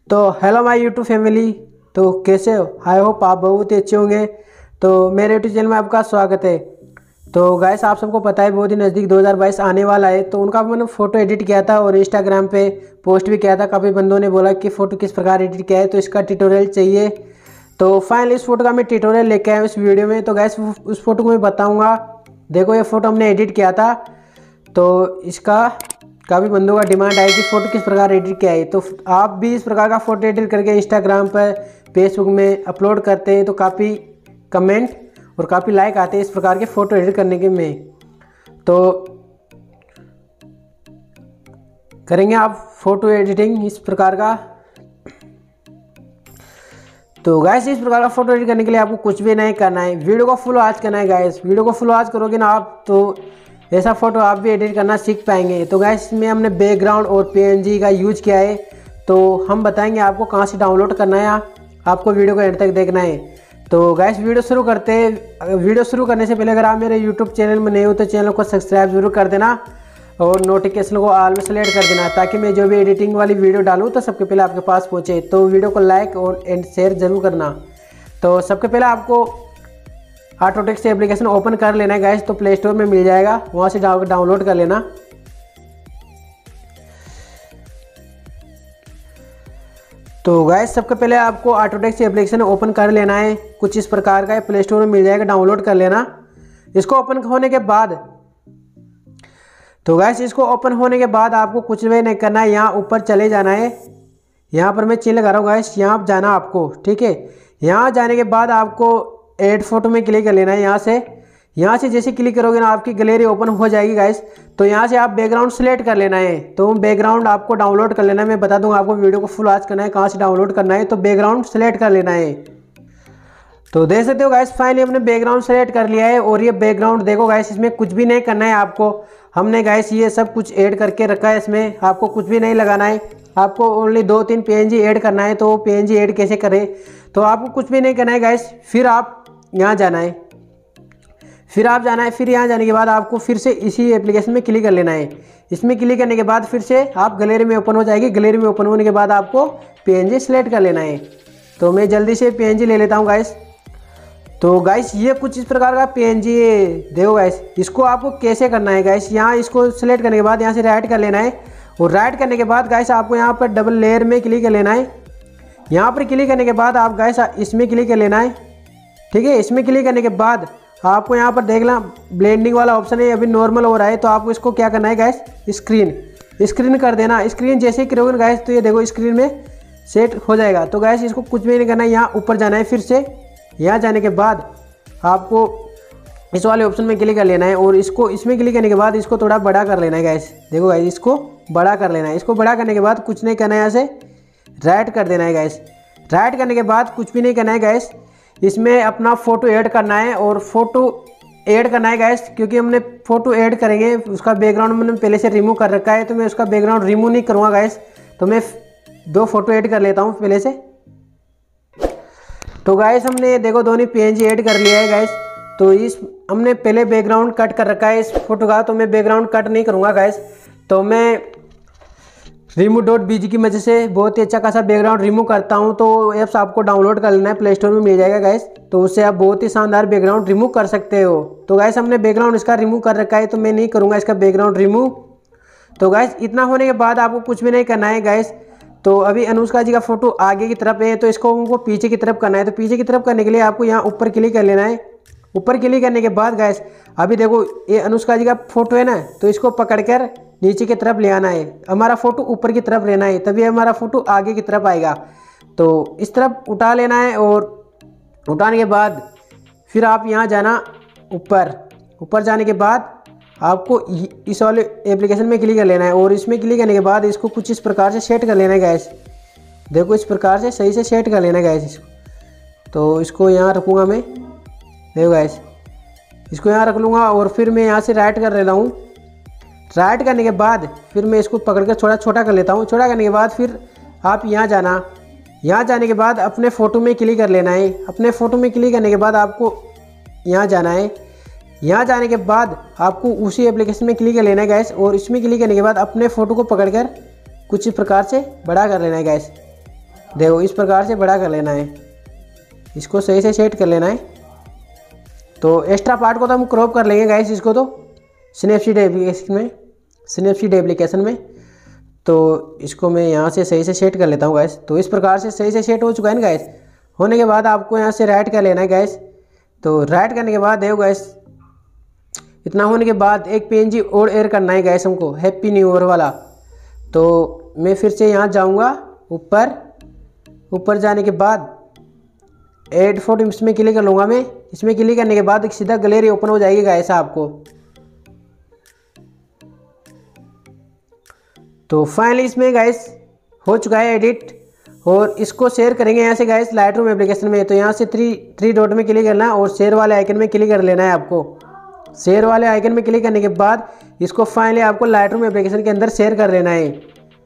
तो hello my YouTube family. तो कैसे हो? आई होप आप बहुत ही अच्छे होंगे। तो मेरे यूट्यूब चैनल में आपका स्वागत है। तो गाइस आप सबको पता है बहुत ही नज़दीक 2022 आने वाला है। तो उनका मैंने फ़ोटो एडिट किया था और इंस्टाग्राम पे पोस्ट भी किया था। काफ़ी बंदों ने बोला कि फ़ोटो किस प्रकार एडिट किया है, तो इसका ट्यूटोरियल चाहिए। तो फाइनली इस फोटो का मैं ट्यूटोरियल लेके आया हूँ इस वीडियो में। तो गाइस उस फोटो को मैं बताऊँगा। देखो ये फ़ोटो हमने एडिट किया था, तो इसका काफ़ी बंदों का डिमांड है कि फ़ोटो किस प्रकार एडिट किया है। तो आप भी इस प्रकार का फ़ोटो एडिट करके इंस्टाग्राम पर फेसबुक में अपलोड करते हैं तो काफ़ी कमेंट और काफ़ी लाइक आते हैं इस प्रकार के फ़ोटो एडिट करने के में। तो करेंगे आप फ़ोटो एडिटिंग इस प्रकार का। तो गाइस इस प्रकार का फ़ोटो एडिट करने के लिए आपको कुछ भी नहीं करना है, वीडियो को फुल वॉच करना है। गाइस वीडियो को फुल वॉच करोगे ना आप, तो ऐसा फ़ोटो आप भी एडिट करना सीख पाएंगे। तो गाइस इसमें हमने बैकग्राउंड और पीएनजी का यूज किया है। तो हम बताएंगे आपको कहाँ से डाउनलोड करना है, आपको वीडियो को एंड तक देखना है। तो गाइस वीडियो शुरू करते हैं। वीडियो शुरू करने से पहले अगर आप मेरे यूट्यूब चैनल में नए हो तो चैनल को सब्सक्राइब जरूर कर देना और नोटिफिकेशन को ऑल में सेलेक्ट कर देना, ताकि मैं जो भी एडिटिंग वाली वीडियो डालूँ तो सबसे पहले आपके पास पहुँचे। तो वीडियो को लाइक और एंड शेयर जरूर करना। तो सबसे पहले आपको ऑटोटेक्स्ट एप्लीकेशन ओपन कर लेना है गाइस। तो प्ले स्टोर में मिल जाएगा, वहाँ से डाउनलोड कर लेना। तो गाइस सबसे पहले आपको ऑटोटेक्स्ट एप्लीकेशन ओपन कर लेना है। कुछ इस प्रकार का प्ले स्टोर में मिल जाएगा, डाउनलोड कर लेना। इसको ओपन होने के बाद इसको ओपन होने के बाद आपको कुछ भी नहीं करना है, यहाँ ऊपर चले जाना है। यहाँ पर मैं चिन्ह लगा रहा हूँ गाइस, यहाँ जाना आपको, ठीक है। यहाँ जाने के बाद आपको ऐड फोटो में क्लिक कर लेना है। यहाँ से जैसे क्लिक करोगे ना आपकी गैलरी ओपन हो जाएगी गाइस। तो यहाँ से आप बैकग्राउंड सेलेक्ट कर लेना है। तो बैकग्राउंड आपको डाउनलोड कर लेना है, मैं बता दूंगा आपको वीडियो को फुल वॉच करना है, कहाँ से डाउनलोड करना है। तो बैकग्राउंड सेलेक्ट कर लेना है। तो देख सकते हो गाइस फाइनली हमने बैकग्राउंड सेलेक्ट कर लिया है। और ये बैकग्राउंड देखो गाइस, इसमें कुछ भी नहीं करना है आपको। हमने गाइस ये सब कुछ ऐड करके रखा है, इसमें आपको कुछ भी नहीं लगाना है। आपको ओनली 2-3 पीएनजी ऐड करना है। तो पीएनजी ऐड कैसे करें, तो आपको कुछ भी नहीं करना है गाइस। फिर आप यहाँ जाना है, फिर यहाँ जाने के बाद आपको फिर से इसी एप्लीकेशन में क्लिक कर लेना है। इसमें क्लिक करने के बाद फिर से आप गैलरी में ओपन हो जाएगी। गैलरी में ओपन होने के बाद आपको पीएनजी सेलेक्ट कर लेना है। तो मैं जल्दी से पीएनजी ले लेता हूँ गाइस। तो गाइस ये कुछ इस प्रकार का पीएनजी है, देखो गाइस। इसको आपको कैसे करना है गाइस, यहाँ इसको सेलेक्ट करने के बाद यहाँ से राइट कर लेना है। और राइट करने के बाद गाइस आपको यहाँ पर डबल लेयर में क्लिक कर लेना है। यहाँ पर क्लिक करने के बाद आप गाइस इसमें क्लिक कर लेना है, ठीक है। इसमें क्लिक करने के बाद आपको यहाँ पर देखना ब्लेंडिंग वाला ऑप्शन है, अभी नॉर्मल हो रहा है। तो आपको इसको क्या करना है गाइस, स्क्रीन कर देना। स्क्रीन जैसे ही करोगे गाइस तो ये देखो स्क्रीन में सेट हो जाएगा। तो गाइस इसको कुछ भी नहीं करना है, यहाँ ऊपर जाना है। फिर से यहाँ जाने के बाद आपको इस वाले ऑप्शन में क्लिक कर लेना है। और इसमें क्लिक करने के बाद इसको थोड़ा बड़ा कर लेना है गाइस। देखो गाइस इसको बड़ा कर लेना है। इसको बड़ा करने के बाद कुछ नहीं करना है, यहाँ से राइट कर देना है गाइस। राइट करने के बाद कुछ भी नहीं करना है गाइस, इसमें अपना फ़ोटो ऐड करना है। और फोटो ऐड करना है गाइस, क्योंकि हमने फ़ोटो ऐड करेंगे। उसका बैकग्राउंड मैंने पहले से रिमूव कर रखा है, तो मैं उसका बैकग्राउंड रिमूव नहीं करूँगा गाइस। तो मैं 2 फोटो ऐड कर लेता हूँ पहले से। तो गाइस हमने देखो दोनों पीएनजी ऐड कर लिया है गाइस। तो हमने पहले बैकग्राउंड कट कर रखा है इस फोटो का, तो मैं बैकग्राउंड कट नहीं करूँगा गाइस। तो मैं remove.bg की मदद से बहुत ही अच्छा खासा बैकग्राउंड रिमूव करता हूं। तो ऐप्स आपको डाउनलोड कर लेना है, प्ले स्टोर में मिल जाएगा गाइस। तो उससे आप बहुत ही शानदार बैकग्राउंड रिमूव कर सकते हो। तो गाइस हमने बैकग्राउंड इसका रिमूव कर रखा है, तो मैं नहीं करूंगा इसका बैकग्राउंड रिमूव। तो गाइस इतना होने के बाद आपको कुछ भी नहीं करना है गाइस। तो अभी अनुष्का जी का फोटो आगे की तरफ है, तो इसको हमको पीछे की तरफ करना है। तो पीछे की तरफ करने के लिए आपको यहाँ ऊपर क्लिक कर लेना है। ऊपर क्लिक करने के बाद गाइस अभी देखो ये अनुष्का जी का फोटो है ना, तो इसको पकड़कर नीचे की तरफ ले आना है। हमारा फोटो ऊपर की तरफ लेना है, तभी हमारा फोटो आगे की तरफ आएगा। तो इस तरफ उठा लेना है। और उठाने के बाद फिर आप यहाँ जाना ऊपर जाने के बाद आपको इस वाले एप्लीकेशन में क्लिक कर लेना है। और इसमें क्लिक करने के बाद इसको कुछ इस प्रकार से सेट कर लेना है गैस। देखो इस प्रकार से सही से सेट कर लेना है गैस इसको। तो इसको यहाँ रखूँगा मैं, देखो गैस इसको यहाँ रख लूँगा। और फिर मैं यहाँ से राइट कर लेता हूँ। राइट करने के बाद फिर मैं इसको पकड़ कर थोड़ा छोटा कर लेता हूँ। छोटा करने के बाद फिर आप यहाँ जाना। यहाँ जाने के बाद अपने फ़ोटो में क्लिक कर लेना है। अपने फ़ोटो में क्लिक करने के बाद आपको यहाँ जाना है। यहाँ जाने के बाद आपको उसी एप्लीकेशन में क्लिक कर लेना है गैस। और इसमें क्लिक करने के बाद अपने फ़ोटो को पकड़कर कुछ इस प्रकार से बड़ा कर लेना है गैस। देखो इस प्रकार से बड़ा कर लेना है, इसको सही से सेट कर लेना है। तो एक्स्ट्रा पार्ट को तो हम क्रॉप कर लेंगे गाइस, इसको तो स्नैपसीड एप्लीकेशन में। तो इसको मैं यहाँ से सही से सेट कर लेता हूँ गाइस। तो इस प्रकार से सही से सेट हो चुका है ना गाइस। होने के बाद आपको यहाँ से राइट कर लेना है गाइस। तो राइट करने के बाद देखो गाइस, इतना होने के बाद एक PNG और ऐड करना है गाइस हमको, हैप्पी न्यू ईयर वाला। तो मैं फिर से यहाँ जाऊँगा ऊपर जाने के बाद ऐड फोटो इसमें क्लिक कर लूँगा मैं। इसमें क्लिक करने के बाद सीधा गैलरी ओपन हो जाएगी गाइस आपको। तो फाइनली इसमें गाइस हो चुका है एडिट, और इसको शेयर करेंगे यहाँ से गाइस लाइटरूम एप्लीकेशन में। तो यहाँ से थ्री डॉट में क्लिक करना है और शेयर वाले आइकन में क्लिक कर लेना है आपको। शेयर वाले आइकन में क्लिक करने के बाद इसको फाइनली आपको लाइटरूम एप्लीकेशन के अंदर शेयर कर लेना है।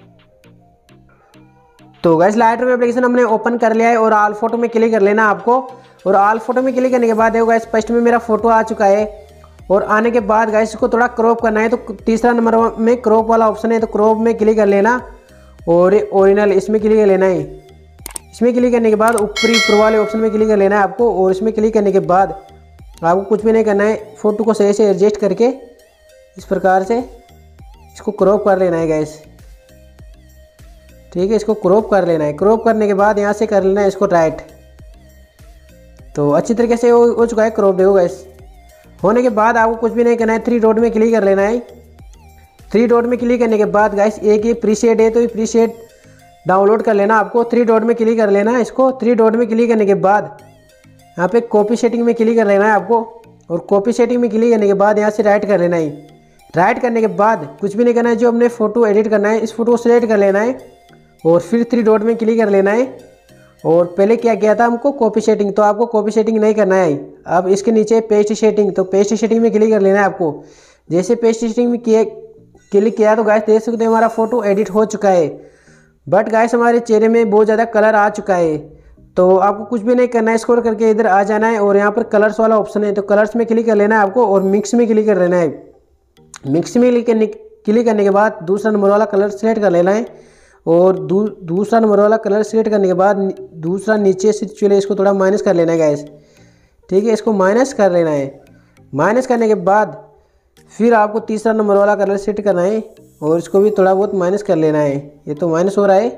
तो गाइस लाइटरूम एप्लीकेशन हमने ओपन कर लिया है और ऑल फोटो में क्लिक कर लेना आपको। और ऑल फोटो में क्लिक करने के बाद देखो गाइस फर्स्ट में मेरा फोटो आ चुका है। और आने के बाद गाइस इसको थोड़ा क्रॉप करना है। तो तीसरा नंबर में क्रॉप वाला ऑप्शन है, तो क्रॉप में क्लिक कर लेना और ओरिजिनल इसमें क्लिक कर लेना है। इसमें क्लिक करने के बाद ऊपर वाले ऑप्शन में क्लिक कर लेना है आपको। और इसमें क्लिक करने के बाद आपको कुछ भी नहीं करना है, फ़ोटो को सही से एडजस्ट करके इस प्रकार से इसको क्रॉप कर लेना है गाइस। ठीक है, इसको क्रॉप कर लेना है। क्रॉप करने के बाद यहाँ से कर लेना है इसको राइट। तो अच्छी तरीके से हो चुका है क्रॉप, देखो गाइस। होने के बाद आपको कुछ भी नहीं करना है, थ्री डॉट में क्लिक कर लेना है। थ्री डॉट में क्लिक करने के बाद गाइस एक ये प्रीसेट है, तो ये प्रीसेट डाउनलोड कर लेना आपको। थ्री डॉट में क्लिक कर लेना है इसको। थ्री डॉट में क्लिक करने के बाद यहाँ पे कॉपी सेटिंग में क्लिक कर लेना है आपको। और कॉपी सेटिंग में क्लिक करने के बाद यहाँ से राइट कर लेना है। राइट करने के बाद कुछ भी नहीं करना है, जो हमने फ़ोटो एडिट करना है इस फोटो को सिलेक्ट कर लेना है और फिर थ्री डॉट में क्लिक कर लेना है। और पहले क्या किया था हमको कॉपी सेटिंग, तो आपको कॉपी सेटिंग नहीं करना है। अब इसके नीचे पेस्ट सेटिंग, तो पेस्ट सेटिंग में क्लिक कर लेना है आपको। जैसे पेस्ट सेटिंग में क्लिक किया तो गाइस देख सकते हैं हमारा फोटो एडिट हो चुका है। बट गाइस हमारे चेहरे में बहुत ज़्यादा कलर आ चुका है। तो आपको कुछ भी नहीं करना है, स्क्रॉल करके इधर आ जाना है और यहाँ पर कलर्स वाला ऑप्शन है, तो कलर्स में क्लिक कर लेना है आपको और मिक्स में क्लिक कर लेना है। मिक्स में क्लिक करने के बाद दूसरा नंबर वाला कलर सेलेक्ट कर लेना है। और दूसरा नंबर वाला कलर सेलेक्ट करने के बाद दूसरा नीचे से चले इसको थोड़ा माइनस कर लेना है गाइस। ठीक है, इसको माइनस कर लेना है। माइनस करने के बाद फिर आपको तीसरा नंबर वाला कलर सेट करना है और इसको भी थोड़ा बहुत माइनस कर लेना है। ये तो माइनस हो रहा है।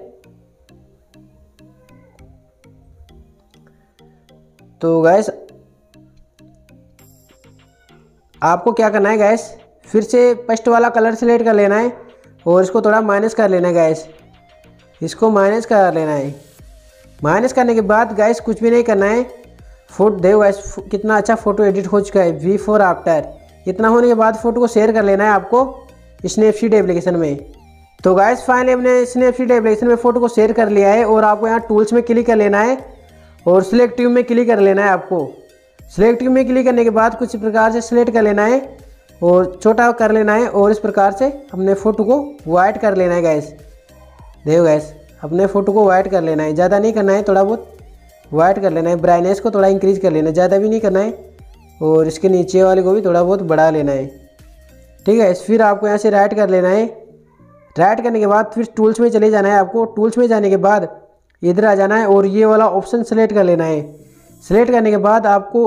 तो गाइस आपको क्या करना है गाइस, फिर से फर्स्ट वाला कलर सेलेक्ट कर लेना है और इसको थोड़ा माइनस कर लेना है गाइस। इसको माइनस कर लेना है। माइनस करने के बाद गाइस कुछ भी नहीं करना है। फोटो देखो गाइस कितना अच्छा फोटो एडिट हो चुका है, बिफोर आफ्टर। इतना होने के बाद फोटो को शेयर कर लेना है आपको स्नैपसीड एप्लीकेशन में। तो गाइस फाइनली हमने स्नैपसीड एप्लीकेशन में फ़ोटो को शेयर कर लिया है। और आपको यहाँ टूल्स में क्लिक कर लेना है और सिलेक्टिव में क्लिक कर लेना है आपको। सिलेक्टिव में क्लिक करने के बाद कुछ प्रकार से सिलेक्ट कर लेना है और छोटा कर लेना है और इस प्रकार से अपने फ़ोटो को वाइट कर लेना है गाइस। देखो गाइस अपने फ़ोटो को वाइट कर लेना है, ज़्यादा नहीं करना है, थोड़ा बहुत वाइट कर लेना है। ब्राइटनेस को थोड़ा इंक्रीज़ कर लेना है, ज़्यादा भी नहीं करना है। और इसके नीचे वाले को भी थोड़ा बहुत बढ़ा लेना है। ठीक है, फिर आपको यहाँ से राइट कर लेना है। राइट करने के बाद फिर टूल्स में चले जाना है आपको। टूल्स में जाने के बाद इधर आ जाना है और ये वाला ऑप्शन सेलेक्ट कर लेना है। सेलेक्ट करने के बाद आपको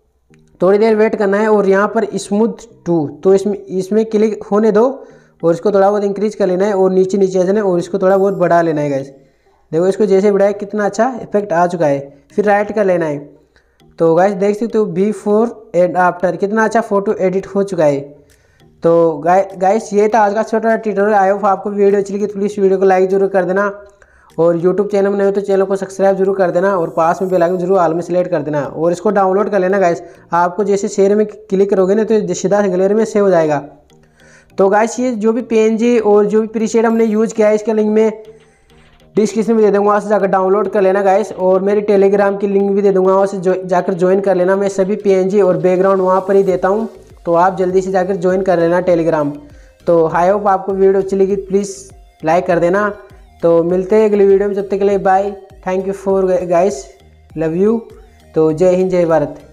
थोड़ी देर वेट करना है और यहाँ पर स्मूथ टू, तो इसमें क्लिक होने दो और इसको थोड़ा बहुत इंक्रीज कर लेना है और नीचे नीचे आ जाना है और इसको थोड़ा बहुत बढ़ा लेना है गाइस। देखो इसको जैसे बढ़ाया कितना अच्छा इफेक्ट आ चुका है। फिर राइट कर लेना है। तो गाइस देख सकते हो बिफोर एंड आफ्टर कितना अच्छा फोटो एडिट हो चुका है। तो गाइस ये था आज का छोटा ट्यूटोरियल। आई होप आपको वीडियो अच्छी लगी तो प्लीज़ वीडियो को लाइक जरूर कर देना और यूट्यूब चैनल में नहीं हो तो चैनल को सब्सक्राइब जरूर कर देना और पास में बेल आइकन जरूर ऑल में सेलेक्ट कर देना और इसको डाउनलोड कर लेना गाइस। आपको जैसे शेयर में क्लिक करोगे ना तो सीधा गैलरी में सेव हो जाएगा। तो गाइस ये जो भी PNG और जो भी प्रीसेट हमने यूज़ किया है इसका लिंक में डिस्क्रिप्शन में दे दूँगा, वहाँ से जाकर डाउनलोड कर लेना गाइस। और मेरे टेलीग्राम की लिंक भी दे दूँगा, वहाँ से जाकर ज्वाइन कर लेना। मैं सभी PNG और बैकग्राउंड वहाँ पर ही देता हूँ, तो आप जल्दी से जाकर ज्वाइन कर लेना टेलीग्राम। तो आई होप आपको वीडियो अच्छी लगी, प्लीज़ लाइक कर देना। तो मिलते हैं अगली वीडियो में, जब तक के लिए bye. Thank you for guys, love you. तो जय हिंद जय भारत।